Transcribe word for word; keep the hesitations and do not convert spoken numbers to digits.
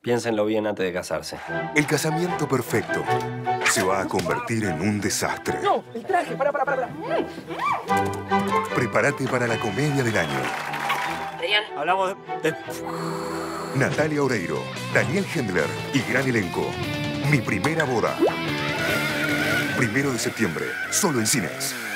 Piénsenlo bien antes de casarse. El casamiento perfecto se va a convertir en un desastre. No, el traje, para, para, para. Prepárate para la comedia del año. Adrián, hablamos de... de... Natalia Oreiro, Daniel Hendler y gran elenco. Mi primera boda. Primero de septiembre, solo en cines.